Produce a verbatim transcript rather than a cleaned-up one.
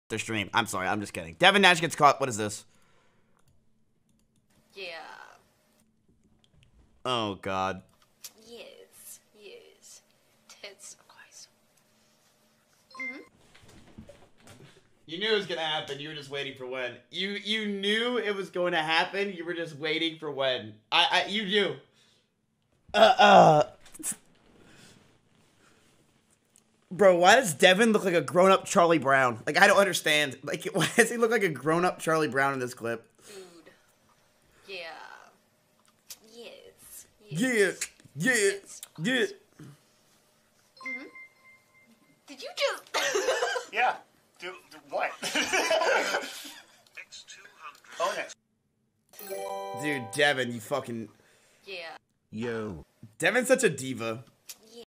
their stream. I'm sorry, I'm just kidding. Devin Nash gets caught. What is this? Yeah. Oh, God. Yes. Yes. That's Christ. Mm-hmm. You knew it was gonna happen. You were just waiting for when. You you knew it was going to happen. You were just waiting for when. I I you knew. Uh uh. Bro, why does Devin look like a grown-up Charlie Brown? Like, I don't understand. Like, why does he look like a grown-up Charlie Brown in this clip? Dude. Yeah. Yes. Yes. Yeah. Yeah. Yeah. Mm-hmm. Did you just... Yeah. Do, do what? Oh, next. Dude, Devin, you fucking... Yeah. Yo. Devin's such a diva.